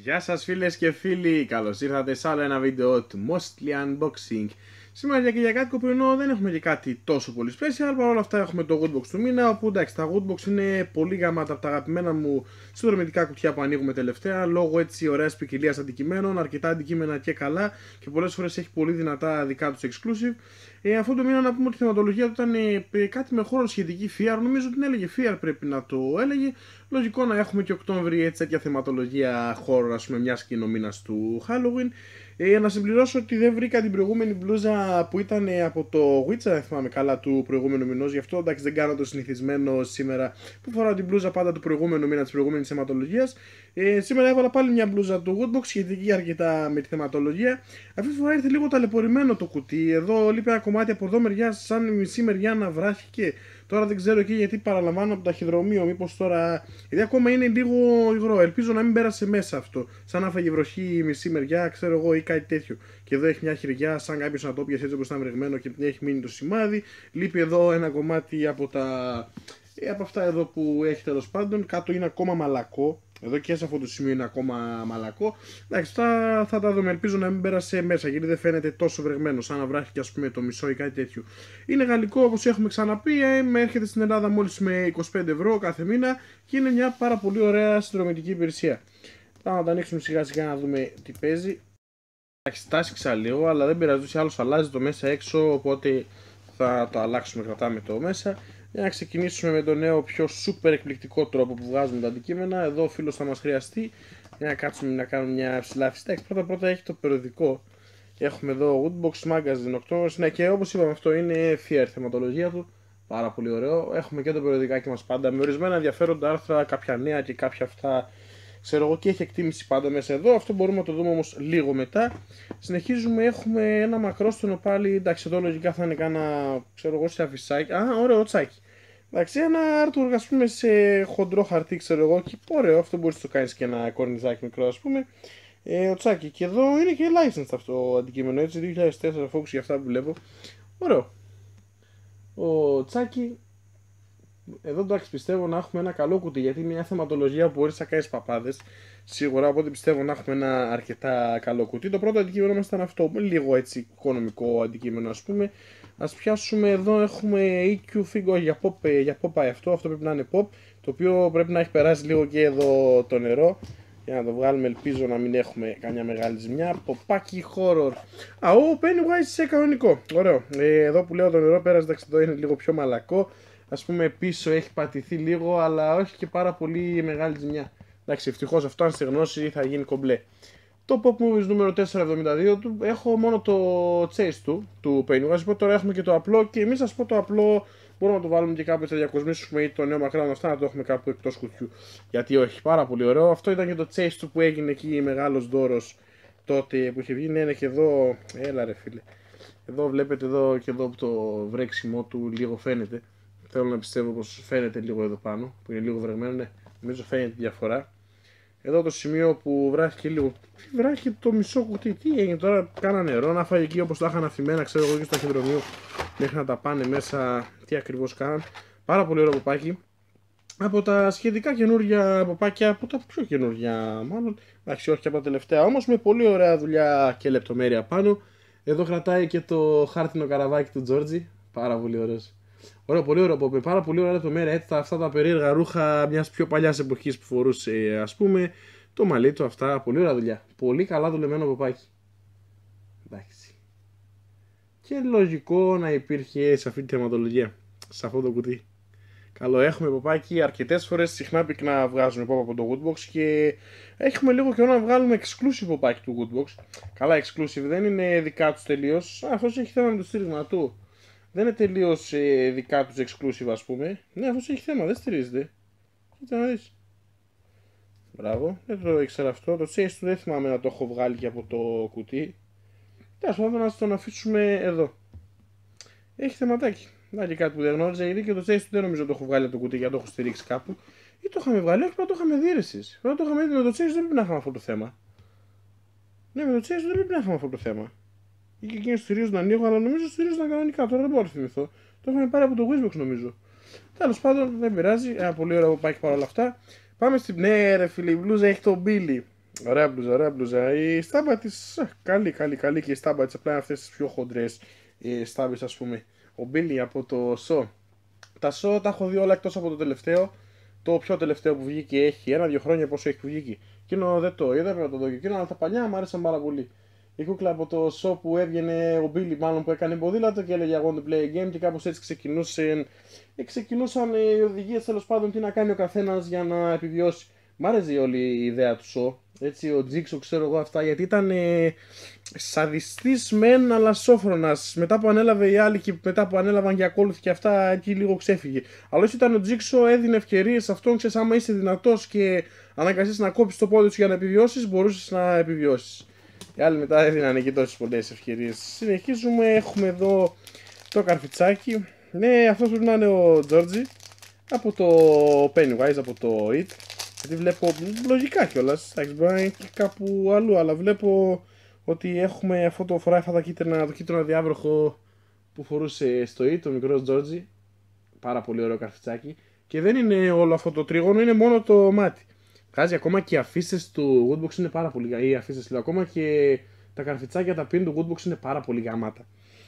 Γεια σας φίλες και φίλοι, καλώς ήρθατε σε άλλο ένα βίντεο του Mostly Unboxing. Σήμερα και για κάτι κοπρινό δεν έχουμε και κάτι τόσο πολύ special, παρόλα αυτά έχουμε το Woodbox του μήνα, όπου εντάξει τα Woodbox είναι πολύ γαμάτα από τα αγαπημένα μου συνδρομητικά κουτιά που ανοίγουμε τελευταία, λόγω έτσι ωραίας ποικιλίας αντικειμένων, αρκετά αντικείμενα και καλά και πολλές φορές έχει πολύ δυνατά δικά τους exclusive. Αυτό το μήνα να πούμε ότι η θεματολογία του ήταν κάτι με χώρο σχετική FEAR, νομίζω ότι την έλεγε FEAR πρέπει να το έλεγε. Λογικό να έχουμε και Οκτώβρη έτσι τέτοια θεματολογία χώρο, ας πούμε, μιας και είναι ο μήνας του Halloween. Να συμπληρώσω ότι δεν βρήκα την προηγούμενη μπλούζα που ήταν από το Witcher, δεν θυμάμαι καλά, του προηγούμενου μηνός. Γι' αυτό εντάξει δεν κάνω το συνηθισμένο σήμερα που φοράω την μπλούζα πάντα του προηγούμενου μήνα της προηγούμενης θεματολογίας. Σήμερα έβαλα πάλι μια μπλούζα του Woodbox σχετική αρκετά με τη θεματολογία. Αυτή τη φορά ήρθε λίγο ταλαιπωρημένο το κουτί. Εδώ λείπει ένα κομμάτι από εδώ μεριά, σαν η μισή μεριά να βράχηκε. Τώρα δεν ξέρω εκεί γιατί παραλαμβάνω από το ταχυδρομείο. Μήπως τώρα. Γιατί ακόμα είναι λίγο υγρό. Ελπίζω να μην πέρασε μέσα αυτό. Σαν να φάγε βροχή η μισή μεριά, ξέρω εγώ, ή κάτι τέτοιο. Και εδώ έχει μια χειριά, σαν κάποιο να το πιάσει έτσι όπως ήταν βρεγμένο και έχει μείνει το σημάδι. Λείπει εδώ ένα κομμάτι από από αυτά εδώ που έχει τέλος πάντων. Κάτω είναι ακόμα μαλακό. Εδώ και σε αυτό το σημείο είναι ακόμα μαλακό. Εντάξει, θα τα δούμε. Ελπίζω να μην πέρασε μέσα γιατί δεν φαίνεται τόσο βρεγμένο. Σαν να βράχει και ας πούμε το μισό ή κάτι τέτοιο. Είναι γαλλικό όπως έχουμε ξαναπεί. Έρχεται στην Ελλάδα μόλις με 25 ευρώ κάθε μήνα και είναι μια πάρα πολύ ωραία συνδρομητική υπηρεσία. Πάμε να τα ανοίξουμε σιγά σιγά να δούμε τι παίζει. Εντάξει, τάσηξα λίγο, αλλά δεν πειράζει. Ούτως ή άλλως αλλάζει το μέσα έξω. Οπότε θα το αλλάξουμε, κρατάμε το μέσα. Για να ξεκινήσουμε με το νέο πιο super εκπληκτικό τρόπο που βγάζουμε τα αντικείμενα. Εδώ ο φίλος θα μας χρειαστεί για να κάτσουμε να κάνουμε μια ψηλά φυστέξη. Πρώτα έχει το περιοδικό. Έχουμε εδώ Woodbox Magazine October. Ναι, και όπως είπαμε αυτό είναι FEAR θεματολογία του. Πάρα πολύ ωραίο. Έχουμε και το περιοδικάκι μας πάντα με ορισμένα ενδιαφέροντα άρθρα, κάποια νέα και κάποια αυτά. Ξέρω εγώ και έχει εκτίμηση πάντα μέσα εδώ. Αυτό μπορούμε να το δούμε όμως λίγο μετά. Συνεχίζουμε, έχουμε ένα μακρόστονο πάλι. Εντάξει, εδώ λογικά θα είναι κάνα, ξέρω εγώ, σε αφισάκι. Ωραίο τσάκι. Εντάξει, ένα artwork ας πούμε σε χοντρό χαρτί, ξέρω εγώ. Και ωραίο, αυτό μπορείς να το κάνεις και ένα κορνιζάκι μικρό ας πούμε. Ο τσάκι. Και εδώ είναι και licensed αυτό το αντικείμενο, έτσι, 2004 Focus για αυτά που βλέπω. Ωραίο. Ο τσάκι. Εδώ εντάξει πιστεύω να έχουμε ένα καλό κουτί γιατί είναι μια θεματολογία που μπορείς να κάνεις παπάδες. Σίγουρα, οπότε πιστεύω να έχουμε ένα αρκετά καλό κουτί. Το πρώτο αντικείμενο μας ήταν αυτό, λίγο έτσι οικονομικό αντικείμενο ας πούμε. Ας πιάσουμε εδώ, έχουμε EQ Figo για pop πάει αυτό πρέπει να είναι pop. Το οποίο πρέπει να έχει περάσει λίγο και εδώ το νερό. Για να το βγάλουμε, ελπίζω να μην έχουμε καμιά μεγάλη ζημιά. Ποπάκι horror. Ο Pennywise σε κανονικό. Ωραίο. Εδώ που λέω το νερό πέρασε, εντάξει εδώ είναι λίγο πιο μαλακό. Ας πούμε πίσω έχει πατηθεί λίγο, αλλά όχι και πάρα πολύ μεγάλη ζημιά. Εντάξει, ευτυχώς αυτό αν στεγνώσει θα γίνει κομπλέ. Το Pop Movies νούμερο 472 του, έχω μόνο το chase του Pennywise. Τώρα έχουμε και το απλό και εμείς σας πω το απλό μπορούμε να το βάλουμε και κάπου να διακοσμήσουμε ή το νέο μακράν αυτά να το έχουμε κάπου εκτός κουτιού. Γιατί όχι, πάρα πολύ ωραίο. Αυτό ήταν και το chase του που έγινε εκεί μεγάλος δώρος τότε που είχε βγει. Ναι, και εδώ, έλα ρε φίλε. Εδώ βλέπετε εδώ και εδώ το βρέξιμο του λίγο φαίνεται. Θέλω να πιστεύω πως φαίνεται λίγο εδώ πάνω, που είναι λίγο βρεγμένο, ναι, νομίζω φαίνεται τη διαφορά. Εδώ το σημείο που βράχηκε λίγο, βράχηκε το μισό κουτί, τι έγινε τώρα, κάνα νερό, να φάει εκεί όπως τα είχαν αφημένα, ξέρω εγώ και στο ταχυδρομείο, μέχρι να τα πάνε μέσα, τι ακριβώς κάναν. Πάρα πολύ ωραίο ποπάκι. Από τα σχετικά καινούργια ποπάκια, από τα πιο καινούργια μάλλον, εντάξει όχι από τα τελευταία, όμως με πολύ ωραία δουλειά και λεπτομέρεια πάνω. Εδώ κρατάει και το χάρτινο καραβάκι του Τζόρτζι, πάρα πολύ ωραίος. Ωραίο, πολύ ωραίο με πάρα πολύ ωραία λεπτομέρεια. Έτσι, αυτά τα περίεργα ρούχα μιας πιο παλιάς εποχής που φορούσε, ας πούμε. Το μαλλί του, αυτά. Πολύ ωραία δουλειά. Πολύ καλά δουλεμένο ποπάκι. Εντάξει. Και λογικό να υπήρχε σε αυτή τη θεματολογία. Σε αυτό το κουτί. Καλό, έχουμε ποπάκι αρκετές φορές συχνά πυκνά βγάζουμε pop από το Woodbox και έχουμε λίγο καιρό να βγάλουμε exclusive ποπάκι του Woodbox. Καλά, exclusive δεν είναι δικά τους τελείως. Αυτός έχει θέμα με το στήριγμα του. Δεν είναι τελείως δικά τους exclusive ας πούμε. Ναι, αυτός έχει θέμα, δεν στηρίζεται. Κοίτα να δεις. Μπράβο, δεν το ήξερα αυτό. Το chase του δεν θυμάμαι να το έχω βγάλει και από το κουτί. Τέλος πάντων να τον αφήσουμε εδώ. Έχει θεματάκι. Να και κάτι που δεν γνώριζα γιατί και το chase του δεν νομίζω το έχω βγάλει από το κουτί για να το έχω στηρίξει κάπου. Ή το είχαμε βγάλει, όχι, το είχαμε διαίρεσης. Τώρα το είχαμε δει με το chase δεν πρέπει να είχαμε αυτό το θέμα. Ναι, με το chase δεν πρέπει να είχαμε αυτό το θέμα. Ή και εκείνο στηρίζονταν ανοίγω, αλλά νομίζω στηρίζονταν κανονικά. Τώρα δεν μπορώ να θυμηθώ. Το είχαμε πάρει από το Wishbox νομίζω. Τέλος πάντων δεν πειράζει. Ένα πολύ ωραίο ποπάκι παρόλα αυτά. Πάμε στην. Ναι, ρε φίλε, η μπλούζα έχει το Billy. Ωραία μπλουζα, ωραία μπλουζα. Η στάμπα της καλή και η στάμπα της απλά είναι αυτές τις πιο χοντρές στάμπες ας πούμε. Ο Billy από το SO. Τα SO τα έχω δει όλα εκτός από το τελευταίο. Το πιο τελευταίο που βγήκε έχει 1-2 χρόνια πόσο έχει βγήκε. Εκείνο δεν το είδα, πρέπει να το δω και εκείνο, αλλά τα παλιά μου άρεσαν πάρα πολύ. Η κούκλα από το SO που έβγαινε, ο Billy μάλλον που έκανε ποδήλατο και έλεγε I want to play a game και κάπως έτσι ξεκινούσαν οι οδηγίες τέλος πάντων τι να κάνει ο καθένας για να επιβιώσει. Μ' άρεσε όλη η ιδέα του SO. Έτσι, ο Τζίξο ξέρω εγώ αυτά γιατί ήταν σαδιστής μεν αλλά σόφρονας. Μετά που ανέλαβε οι άλλοι και μετά που ανέλαβαν και ακόλουθοι και αυτά εκεί λίγο ξέφυγε. Αλλά όσο ήταν ο Τζίξο έδινε ευκαιρίες σε αυτόν, ξέρεις, άμα είσαι δυνατός και αναγκαστείς να κόψεις το πόδι σου για να επιβιώσεις, μπορούσες να επιβιώσεις. Οι άλλοι μετά έδιναν και τόσες πολλές ευκαιρίες. Συνεχίζουμε, έχουμε εδώ το καρφιτσάκι. Ναι, αυτός πρέπει να είναι ο Τζόρτζι από το Pennywise, από το It. Γιατί βλέπω λογικά κιόλας, εντάξει, μπορεί να είναι και κάπου αλλού, αλλά βλέπω ότι έχουμε αυτό το φοράει αυτά τα κίτρινα, το κίτρινο διάβροχο που φορούσε στο It, το μικρό Τζόρτζι. Πάρα πολύ ωραίο καρφιτσάκι. Και δεν είναι όλο αυτό το τρίγωνο, είναι μόνο το μάτι. Βγάζει ακόμα και οι αφήσεις του Woodbox είναι πάρα πολύ. Οι αφήσεις λέω, ακόμα και τα καρφιτσάκια τα pin του Woodbox είναι πάρα πολύ γαμάτα.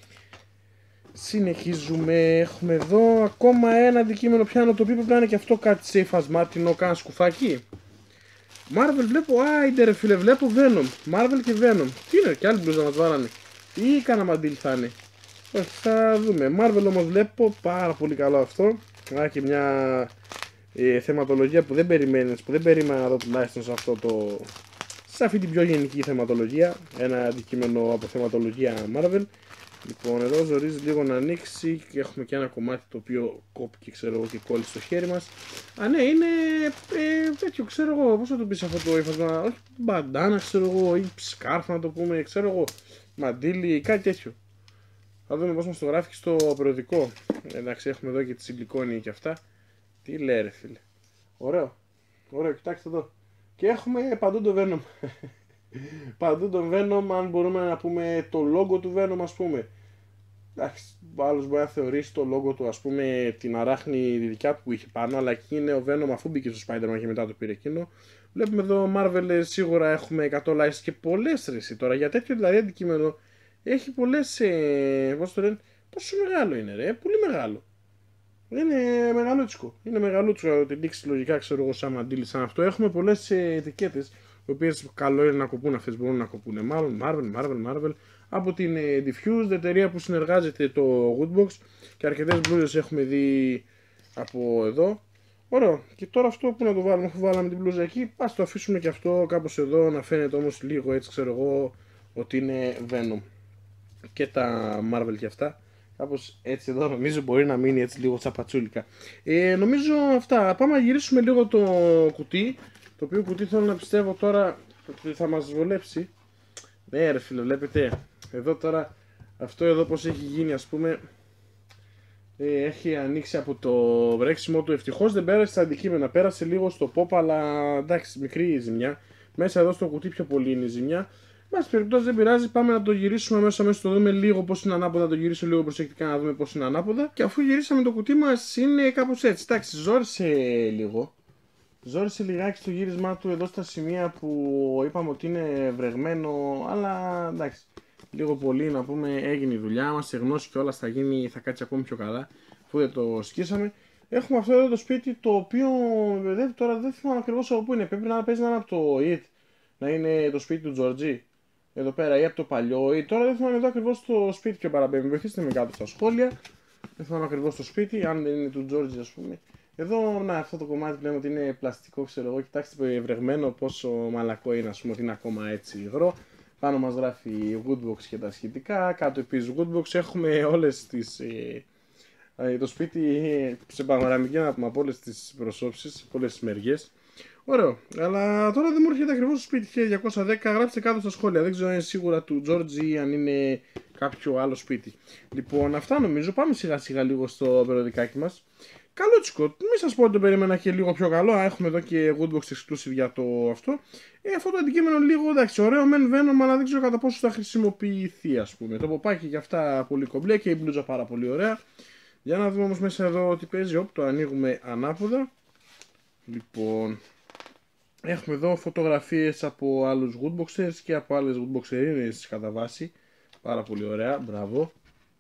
Συνεχίζουμε, έχουμε εδώ ακόμα ένα αντικείμενο πιάνο το οποίο πρέπει να είναι και αυτό κάτι σε υφασμάτινο, κάνα σκουφάκι. Marvel βλέπω, άιντε ρε φίλε, βλέπω Venom, Marvel και Venom. Τι είναι, και άλλη μπλούζα μας βάλανε ή κάνα μαντήλ θα είναι. Όχι, θα δούμε. Marvel όμως βλέπω πάρα πολύ καλό αυτό. Και μια θεματολογία που δεν περιμένεις, που δεν περίμενα να δω τουλάχιστον σε αυτό το... σε αυτή την πιο γενική θεματολογία. Ένα αντικείμενο από θεματολογία Marvel. Λοιπόν, εδώ ζορίζει λίγο να ανοίξει και έχουμε και ένα κομμάτι το οποίο κόπηκε, ξέρω εγώ, και κόλλησε στο χέρι μας. Α, ναι, είναι τέτοιο, ξέρω εγώ, πώς θα το πεις αυτό το ύφασμα, όχι μπαντάνα, ξέρω εγώ, ή σκάρφ να το πούμε, ξέρω εγώ, μαντίλι, κάτι τέτοιο. Θα δούμε πώς μας το γράφει στο περιοδικό. Εντάξει, έχουμε εδώ και τη σιλικόνη και αυτά. Τι λέει ρε φίλε. Ωραίο, ωραίο, κοιτάξτε εδώ. Και έχουμε παντού το Venom. Παντού τον Venom, αν μπορούμε να πούμε το logo του Venom, ας πούμε. Εντάξει, άλλος μπορεί να θεωρήσει το logo του, ας πούμε, την αράχνη δικιά του που είχε πάνω, αλλά εκεί είναι ο Venom αφού μπήκε στο Spider-Man και μετά το πήρε εκείνο. Βλέπουμε εδώ Marvel, σίγουρα έχουμε 100 likes και πολλές ρεσί τώρα. Για τέτοιο δηλαδή αντικείμενο έχει πολλές, πώς το λένε, πόσο μεγάλο είναι ρε, πολύ μεγάλο. Είναι μεγαλούτσικο, είναι μεγαλούτσικο, την λήξη λογικά ξέρω εγώ σαν μαντήλι σαν αυτό. Έχουμε πολλές ετικέτες. Οι οποίες καλό είναι να κοπούν, αυτές μπορούν να κοπούν. Μάλλον Marvel από την Diffused, εταιρεία που συνεργάζεται το Woodbox και αρκετές μπλούζες έχουμε δει από εδώ. Ωραίο. Και τώρα αυτό που να το βάλουμε, αφού βάλαμε την μπλούζα εκεί, ας το αφήσουμε και αυτό κάπως εδώ να φαίνεται όμως λίγο έτσι ξέρω εγώ ότι είναι Venom. Και τα Marvel και αυτά. Κάπως έτσι εδώ νομίζω μπορεί να μείνει έτσι λίγο τσαπατσούλικα. Νομίζω αυτά. Πάμε να γυρίσουμε λίγο το κουτί. Το οποίο κουτί θέλω να πιστεύω τώρα ότι θα μας βολέψει. Ναι ρε φίλε, βλέπετε. Εδώ τώρα, αυτό εδώ πως έχει γίνει ας πούμε. Έχει ανοίξει από το βρέξιμο του. Ευτυχώς δεν πέρασε στα αντικείμενα. Πέρασε λίγο στο pop, αλλά εντάξει, μικρή η ζημιά. Μέσα εδώ στο κουτί πιο πολύ είναι η ζημιά. Μας περιπτώσει δεν πειράζει, πάμε να το γυρίσουμε αμέσως το δούμε λίγο πώς είναι ανάποδα. Να το γυρίσω λίγο προσεκτικά να δούμε πώς είναι ανάποδα. Και αφού γυρίσαμε το κουτί μας είναι κάπως έτσι. Εντάξει, ζόρισε λίγο. Ζόρισε λιγάκι στο γύρισμά του εδώ στα σημεία που είπαμε ότι είναι βρεγμένο, αλλά εντάξει, λίγο πολύ να πούμε έγινε η δουλειά μας, σε γνώση και όλα θα κάτσει ακόμη πιο καλά, αφού δεν το σκίσαμε. Έχουμε αυτό εδώ το σπίτι το οποίο τώρα δεν θυμάμαι ακριβώς από πού είναι, πρέπει να παίζει να είναι από το It, να είναι το σπίτι του Τζορτζί, εδώ πέρα ή από το παλιό It, τώρα δεν θυμάμαι εδώ ακριβώς το σπίτι και παραπέμπει, βοηθήστε με κάτω στα σχόλια, δεν θυμάμαι ακριβώς το σπίτι, αν δεν είναι του Τζορτζί ας πούμε. Εδώ, να, αυτό το κομμάτι βλέπουμε ότι είναι πλαστικό, ξέρω εγώ. Κοιτάξτε βρεγμένο πόσο μαλακό είναι, ας πούμε, ότι είναι ακόμα έτσι υγρό. Πάνω μας γράφει Woodbox και τα σχετικά. Κάτω επίσης Woodbox. Έχουμε όλες τις. Το σπίτι σε παγωραμική να πούμε από όλες τις προσώψεις, από όλες τις μεριές. Ωραίο. Αλλά τώρα δεν μου έρχεται ακριβώς το σπίτι 1210. Γράψτε κάτω στα σχόλια. Δεν ξέρω αν είναι σίγουρα του George ή αν είναι κάποιο άλλο σπίτι. Λοιπόν, αυτά νομίζω. Πάμε σιγά σιγά λίγο στο περιοδικάκι μας. Καλό τσικο, μην σας πω ότι το περίμενα και λίγο πιο καλό. Έχουμε εδώ και Woodbox exclusive για το αυτό. Αυτό το αντικείμενο λίγο εντάξει, ωραίο μεν Venom, αλλά δεν ξέρω κατά πόσο θα χρησιμοποιηθεί ας πούμε. Το ποπάκι και αυτά πολύ κομπλέ και η μπλούζα πάρα πολύ ωραία. Για να δούμε όμως μέσα εδώ τι παίζει. Όπ, το ανοίγουμε ανάποδα. Λοιπόν, Έχουμε εδώ φωτογραφίες από άλλους woodboxers και από άλλες woodboxerines κατά βάση. Πάρα πολύ ωραία, μπράβο.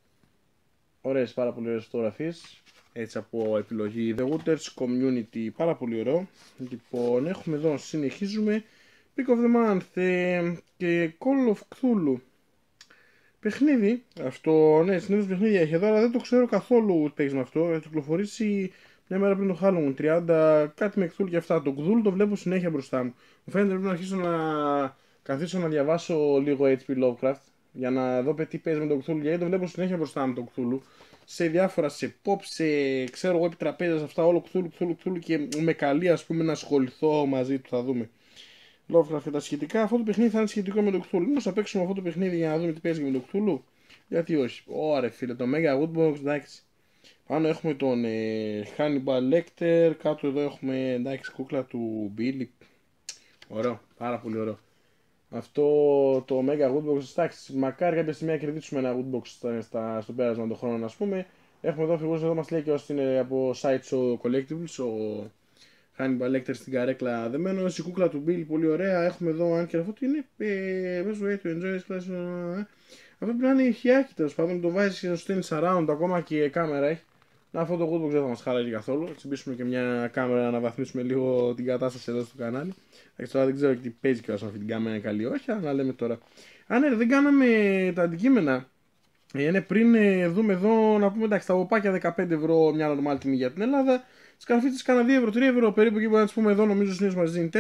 Ωραίες, πάρα πολύ ωραίες φωτογραφίες. Έτσι από επιλογή The Wooders Community, πάρα πολύ ωραίο. Λοιπόν, έχουμε εδώ, συνεχίζουμε. Pick of the Month και Call of Cthulhu. Παιχνίδι, αυτό, ναι, συνήθως παιχνίδια έχει εδώ, αλλά δεν το ξέρω καθόλου τι παίζει με αυτό. Θα κυκλοφορήσει μια μέρα πριν το Halloween, 30, κάτι με Cthulhu και αυτά. Το Cthulhu το βλέπω συνέχεια μπροστά μου. Μου φαίνεται πρέπει να αρχίσω να καθίσω να διαβάσω λίγο HP Lovecraft για να δω τι παίζει με το Cthulhu, γιατί το βλέπω συνέχεια μπροστά μου το Cthulhu. Σε διάφορα, σε pop, σε ξέρω εγώ επιτραπέζια, αυτά, όλο Cthulhu και με καλεί ας πούμε να ασχοληθώ μαζί του, θα δούμε. Lovecraft και τα σχετικά. Αυτό το παιχνίδι θα είναι σχετικό με το Cthulhu. Μήπως θα παίξουμε αυτό το παιχνίδι για να δούμε τι παίζει με το Cthulhu. Γιατί όχι. Ωραία φίλε, το Mega Woodbox, εντάξει. Πάνω έχουμε τον Hannibal Lecter. Κάτω εδώ έχουμε εντάξει κούκλα του Billy. Ωραίο, πάρα πολύ ωραίο. Αυτό το Mega Woodbox, εντάξει, μακάρι κάποια στιγμή να κερδίσουμε ένα Woodbox στο πέρασμα των χρόνων, ας πούμε. Έχουμε εδώ φιγούρες, εδώ μας λέει και όσοι είναι από Sideshow Collectibles, ο Hannibal Lecter στην καρέκλα δεμένο, η κούκλα του Bill, πολύ ωραία. Έχουμε εδώ, αν και αυτό τι είναι, best way to enjoy this class. Αυτό πρέπει να είναι ηχιάκι, τέλος πάντων, το βάζεις και στο stay surround, ακόμα και η κάμερα έχει. Να, αυτό το Woodbox δεν θα μας χάλαγε καθόλου. Θα τσιμπήσουμε και μια κάμερα να αναβαθμίσουμε λίγο την κατάσταση εδώ στο κανάλι. Τώρα δεν ξέρω τι παίζει και όσο αυτή την κάμερα είναι καλή, όχι, αλλά λέμε τώρα. Α, ναι, δεν κάναμε τα αντικείμενα. Είναι πριν δούμε εδώ να πούμε εντάξει, τα βοπάκια 15 ευρώ, μια normal τιμή για την Ελλάδα. Τι καρφίτσες κάνα 2 ευρώ, 3 ευρώ περίπου, και μπορούμε να τις πούμε εδώ, νομίζω συνήθως μας δίνει 4.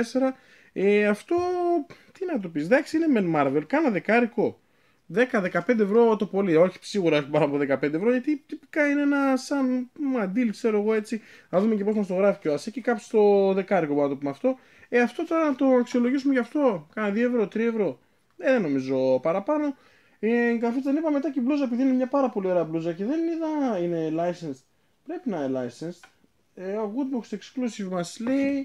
Αυτό τι να το πεις, εντάξει, είναι μεν Marvel, κάνα δεκάρικο. 10-15 ευρώ το πολύ, όχι σίγουρα όχι πάνω από 15 ευρώ, γιατί τυπικά είναι ένα σαν deal, ξέρω εγώ έτσι. Να δούμε και πώς μας το γράφει και ο Ασέκη, κάπου στο δεκάρικο μπορούμε να το πούμε αυτό. Αυτό τώρα να το αξιολογήσουμε γι' αυτό, κάνα 2 ευρώ, 3 ευρώ, δεν νομίζω παραπάνω. Η καφίτσα δεν είπα μετά και η μπλούζα, επειδή είναι μια πάρα πολύ ωραία μπλούζα και δεν είδα είναι licensed. Πρέπει να είναι licensed. Ο Woodbox Exclusive μας λέει.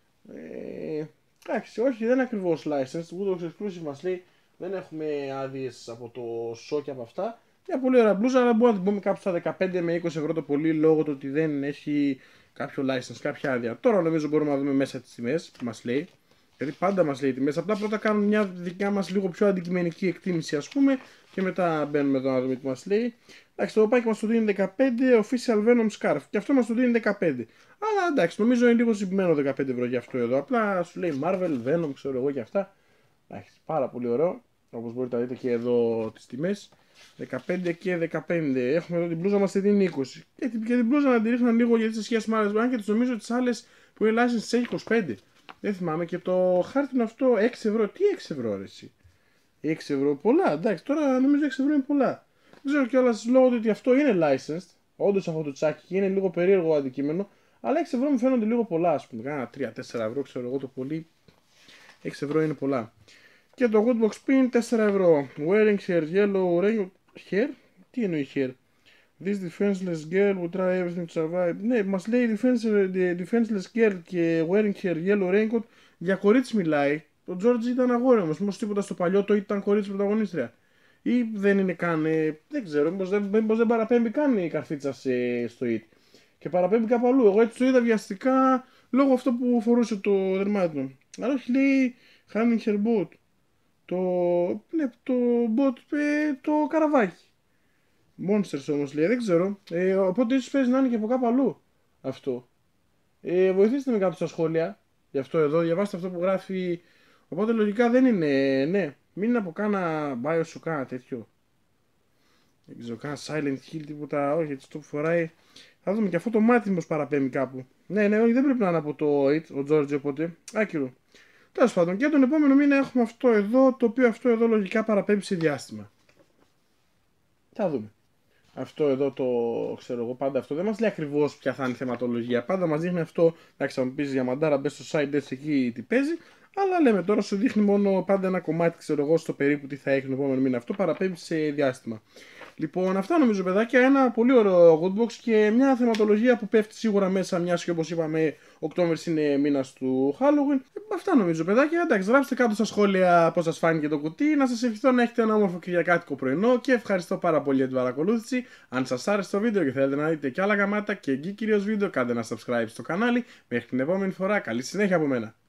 Εντάξει, όχι, δεν είναι ακριβώς licensed. Woodbox Exclusive μας λέει δεν έχουμε άδειες από το show και από αυτά. Μια πολύ ωραία μπλούζα, αλλά μπορούμε να την πούμε κάπου στα 15 με 20 ευρώ το πολύ, λόγω του ότι δεν έχει κάποιο license, κάποια άδεια. Τώρα νομίζω μπορούμε να δούμε μέσα τις τιμές που μας λέει. Γιατί πάντα μας λέει τιμές, απλά πρώτα κάνουμε μια δικιά μας λίγο πιο αντικειμενική εκτίμηση ας πούμε και μετά μπαίνουμε εδώ να δούμε τι μας λέει. Εντάξει, το παπάκι μας το δίνει 15, official Venom Scarf, και αυτό μας το δίνει 15. Αλλά εντάξει, νομίζω είναι λίγο συμπημένο 15 ευρώ για αυτό εδώ, απλά σου λέει Marvel, Venom, ξέρω εγώ και αυτά. Εντάξει, πάρα πολύ ωραίο, όπως μπορείτε να δείτε και εδώ τις τιμές. 15 και 15. Έχουμε εδώ την μπλούζα μας τη δίνει 20. Και την μπλούζα να τη ρίχναν λίγο γιατί σε σχέση με άλλες, αν και τις νομίζω τις άλλες που είναι license τις έχει 25. Δεν θυμάμαι, και το χάρτινο αυτό 6 ευρώ. Τι 6 ευρώ ρε εσύ. 6 ευρώ πολλά, εντάξει, τώρα νομίζω 6 ευρώ είναι πολλά. Δεν ξέρω κιόλας λόγω του ότι αυτό είναι licensed. Όντως αυτό το τσάκι είναι λίγο περίεργο αντικείμενο. Αλλά 6 ευρώ μου φαίνονται λίγο πολλά, ας πούμε. Κάνα 3-4 ευρώ, ξέρω εγώ το πολύ. 6 ευρώ είναι πολλά. Και το Woodbox Pin 4 ευρώ. Wearing hair, yellow rain. Hair? Τι εννοεί hair? This defenseless girl will try everything to survive. Ναι, μας λέει defenseless girl και wearing her yellow raincoat. Για κορίτσι μιλάει. Το George ήταν αγόρι όμως. Μήπως τίποτα στο παλιό το ήταν κορίτσι πρωταγωνίστρια. Ή δεν είναι καν. Δεν ξέρω. Μήπως δεν παραπέμπει καν η καρφίτσα στο It. Και παραπέμπει κάπου αλλού. Εγώ έτσι το είδα βιαστικά λόγω αυτό που φορούσε το δερμάτινο. Αλλά όχι, λέει hanging her boat. Ναι, το boat, το καραβάκι. Monsters όμως λέει, δεν ξέρω. Οπότε ίσως παίζει να είναι και από κάπου αλλού αυτό. Βοηθήστε με κάτω στα σχόλια. Γι' αυτό εδώ, διαβάστε αυτό που γράφει. Οπότε λογικά δεν είναι, ναι. Μην είναι από κάνα BioShock, κάνα τέτοιο. Δεν ξέρω, κάνα Silent Hill, τίποτα. Όχι, έτσι το που φοράει. Θα δούμε και αυτό το μάτι μήπως παραπέμπει κάπου. Ναι, όχι, δεν πρέπει να είναι από το It, ο George, οπότε. Άκυρο. Τέλος πάντων, και τον επόμενο μήνα έχουμε αυτό εδώ, το οποίο αυτό εδώ λογικά παραπέμπει σε διάστημα. Θα δούμε. Αυτό εδώ το ξέρω εγώ, πάντα αυτό δεν μας λέει ακριβώς ποια θα είναι η θεματολογία. Πάντα μας δείχνει αυτό. Εντάξει, θα μου πεις για μαντάρα, μπες στο site έτσι εκεί τι παίζει. Αλλά λέμε τώρα σου δείχνει μόνο πάντα ένα κομμάτι, ξέρω εγώ, στο περίπου τι θα έχει τον επόμενο μήνα. Αυτό παραπέμπει σε διάστημα. Λοιπόν, αυτά νομίζω παιδάκια. Ένα πολύ ωραίο Woodbox και μια θεματολογία που πέφτει σίγουρα μέσα, μιας και όπως είπαμε, Οκτώβρης είναι μήνας του Halloween. Αυτά νομίζω παιδάκια. Εντάξει, γράψτε κάτω στα σχόλια πώς σας φάνηκε το κουτί. Να σας ευχηθώ να έχετε ένα όμορφο κυριακάτικο πρωινό και ευχαριστώ πάρα πολύ για την παρακολούθηση. Αν σας άρεσε το βίντεο και θέλετε να δείτε και άλλα γαμάτα και εκεί κυρίως βίντεο, κάντε ένα subscribe στο κανάλι. Μέχρι την επόμενη φορά, καλή συνέχεια από μένα.